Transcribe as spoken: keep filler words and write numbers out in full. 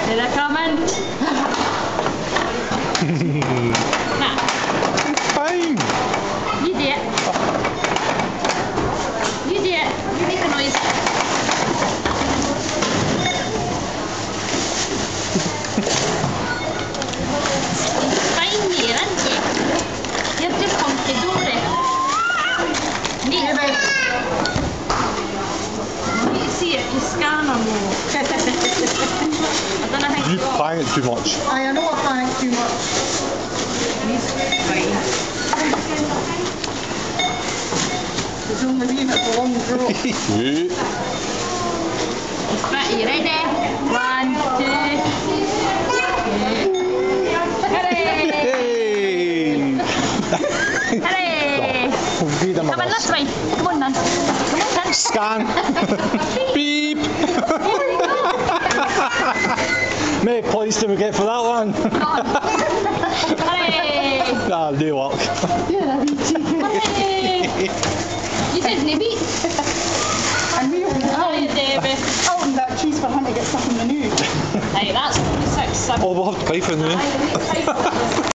They're coming. Nah. Fine. You do it. You do it. You make a noise. Fine there, aren't you? You're just hunky dory. Neat. You see it, you scan or no? I don't know how You to panic too much. I know I panic too much. He's fine. There's only me that's a long throat. Wait. Right, you ready? One, two, three. Hooray! Hooray! Read them Come on, this way. Come on, then. Come on, then. Scan. Beep. Mate, points do we get for that one? Hooray! Ah, no luck. You're a wee cheeky. Hooray! You said nibby. And we opened that. Hooray, Debbie. I opened that cheese for him to get stuff in the news. Hey, that's six, seven. Oh, we'll have to pay for it now.